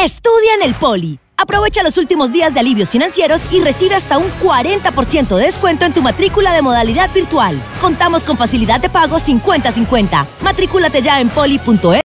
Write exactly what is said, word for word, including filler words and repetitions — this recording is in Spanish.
Estudia en el Poli. Aprovecha los últimos días de alivios financieros y recibe hasta un cuarenta por ciento de descuento en tu matrícula de modalidad virtual. Contamos con facilidad de pago cincuenta cincuenta. Matricúlate ya en poli punto e.